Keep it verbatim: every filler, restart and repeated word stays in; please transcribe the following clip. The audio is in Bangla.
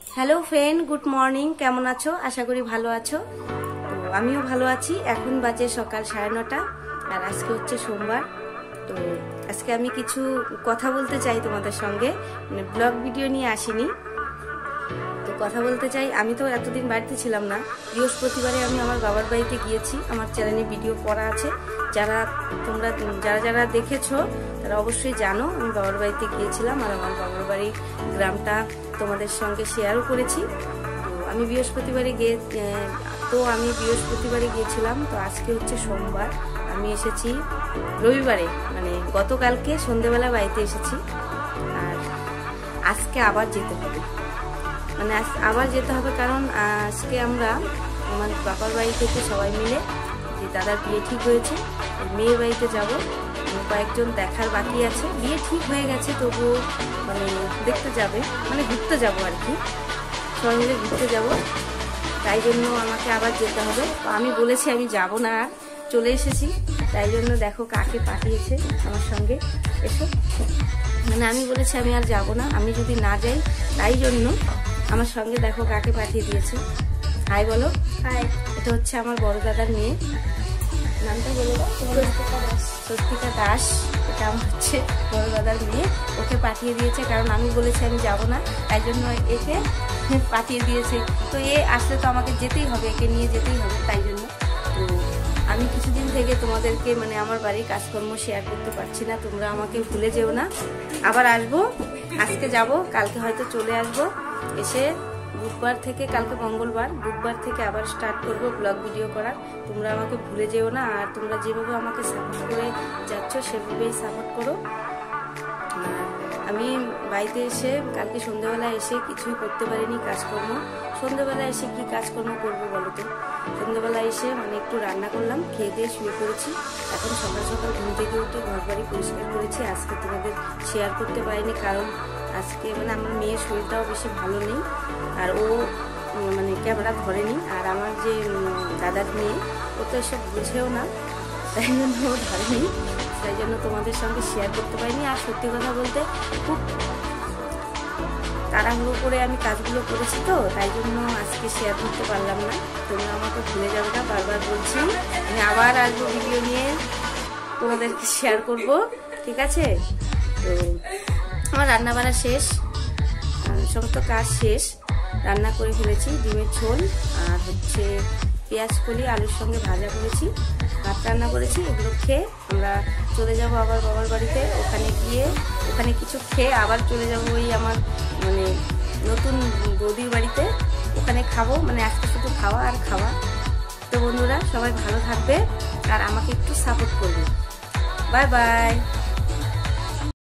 Hello friend, good morning. কেমন আছো? আশা করি ভালো আছো। তো আমিও ভালো আছি। এখন বাজে সকাল সাড়ে নটা আর আজকে হচ্ছে সোমবার। তো আজকে আমি কিছু কথা বলতে চাই তোমাদের সঙ্গে, মানে ব্লগ ভিডিও নিয়ে আসিনি। তো কথা বলতে চাই, আমি তো এতদিন বাড়িতে ছিলাম না। বৃহস্পতিবারে আমি আমার বাবার বাড়িতে গিয়েছি। আমার চ্যানেলে ভিডিও করা আছে, যারা তোমরা যারা যারা দেখেছো তারা অবশ্যই জানো আমি বাবার বাড়িতে গিয়েছিলাম। আর আমার বাবার বাড়ির গ্রামটা তোমাদের সঙ্গে শেয়ারও করেছি। তো আমি বৃহস্পতিবারে গিয়ে তো আমি বৃহস্পতিবারে গিয়েছিলাম। তো আজকে হচ্ছে সোমবার, আমি এসেছি রবিবারে, মানে গতকালকে সন্ধেবেলা বাড়িতে এসেছি। আর আজকে আবার যেতে হবে, মানে আবার যেতে হবে কারণ আজকে আমরা আমার বাবার বাড়ি থেকে সবাই মিলে, যে দাদার বিয়ে ঠিক হয়েছে, মেয়ের বাড়িতে যাব। কয়েকজন দেখার বাকি আছে, বিয়ে ঠিক হয়ে গেছে তবুও মানে দেখতে যাবে, মানে ঘুরতে যাব আর কি, সবাই মিলে ঘুরতে যাব। তাই জন্য আমাকে আবার যেতে হবে। তো আমি বলেছি আমি যাব না, আর চলে এসেছি। তাই জন্য দেখো কাকে পাঠিয়েছে আমার সঙ্গে, এসো। মানে আমি বলেছি আমি আর যাব না, আমি যদি না যাই, তাই জন্য আমার সঙ্গে দেখো কাকে পাঠিয়ে দিয়েছে। হাই বলো। হাই। এটা হচ্ছে আমার বড় দাদার মেয়ে, নামটা বলে দাও। স্বস্তিকা দাস। এটা আমার হচ্ছে বড় দাদার মেয়ে, ওকে পাঠিয়ে দিয়েছে কারণ আমি বলেছি আমি যাব না, তাই জন্য একে পাঠিয়ে দিয়েছে। তো এ আসলে তো আমাকে যেতেই হবে, একে নিয়ে যেতেই হবে, তাই জন্য। তো আমি কিছুদিন থেকে তোমাদেরকে মানে আমার বাড়ির কাজকর্ম শেয়ার করতে পারছি না, তোমরা আমাকে ভুলে যেও না। আবার আসবো, আজকে যাব, কালকে হয়তো চলে আসবো। এসে বুধবার থেকে, কালকে মঙ্গলবার, বুধবার থেকে আবার স্টার্ট করব ব্লগ ভিডিও করার। তোমরা আমাকে ভুলে যেও না, আর তোমরা যেভাবে আমাকে সাপোর্ট করে যাচ্ছ সেভাবেই সাপোর্ট করো। আমি বাড়িতে এসে কালকে সন্ধ্যাবেলা এসে কিছুই করতে পারিনি কাজকর্ম। সন্ধ্যাবেলা এসে কি কাজকর্ম করবো বলো তো? সন্ধ্যাবেলা এসে মানে একটু রান্না করলাম, খেয়ে দিয়ে শুয়ে পড়েছি। এখন সকাল সকাল ঘুম থেকে উঠে ঘর বাড়ি পরিষ্কার করেছি। আজকে তোমাদের শেয়ার করতে পারিনি কারণ আজকে মানে আমার মেয়ের শরীরটাও বেশি ভালো নেই, আর ও মানে ক্যামেরা ধরেনি। আর আমার যে দাদার মেয়ে, ও তো এসব বুঝেও না, তাই জন্য ও ধরেনি, তাই জন্য তোমাদের সঙ্গে শেয়ার করতে পারিনি। আর সত্যি কথা বলতে খুব তাড়াহুড়ো করে আমি কাজগুলো করেছি, তো তাই জন্য আজকে শেয়ার করতে পারলাম না। তোমরা আমাকে ভুলে যাবে না, বারবার বলছি। আমি আবার আসবো ভিডিও নিয়ে, তোমাদেরকে শেয়ার করব, ঠিক আছে? তো আমার রান্না বান্না শেষ, সমস্ত কাজ শেষ, রান্না করে ফেলেছি। ডিমের ঝোল আর হচ্ছে পেঁয়াজ কলি আলুর সঙ্গে ভাজা করেছি, ভাত রান্না করেছি। এগুলো খেয়ে আমরা চলে যাব আবার বাবার বাড়িতে। ওখানে গিয়ে ওখানে কিছু খেয়ে আবার চলে যাব ওই আমার মানে নতুন বৌদির বাড়িতে, ওখানে খাবো। মানে আজকে শুধু খাওয়া আর খাওয়া। তো বন্ধুরা সবাই ভালো থাকবে আর আমাকে একটু সাপোর্ট করবে। Bye by.